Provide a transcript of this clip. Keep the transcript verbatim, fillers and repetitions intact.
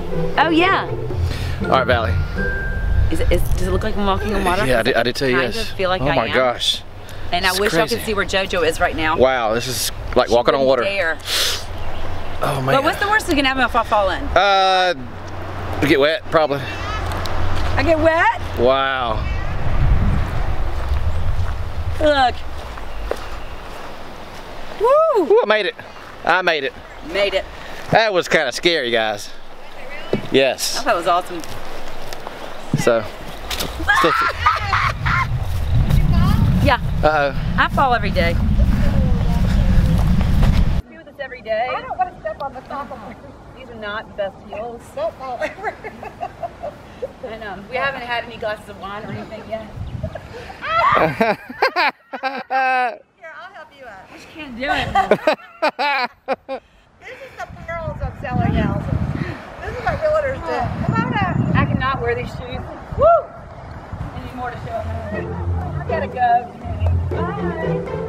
Oh yeah. All right, Valli. Is it, is, does it look like I'm walking on water? Yeah, I did, I did too, kind yes. Of feel like oh I my am. gosh. And I It's wish y'all crazy. could see where JoJo is right now. Wow, this is like She walking on water. Dare. Oh man. But what's the worst that can happen if I fall in? Uh, to get wet, probably. I get wet? Wow. Look. Woo! Ooh, I made it. I made it. Made it. That was kind of scary, guys. Yes. I thought it was awesome. So. Still Yeah. Uh-oh. I fall every day. Do this every day. I don't want to step on the top of them. These are not the best heels. Don't fall over. And um, we haven't had any glasses of wine or anything yet. Here, I'll help you out. I just can't do it. This is the perils of selling houses. This is what realtors do. Come on out. I cannot wear these shoes. Woo! I need more to show. I gotta go. Bye.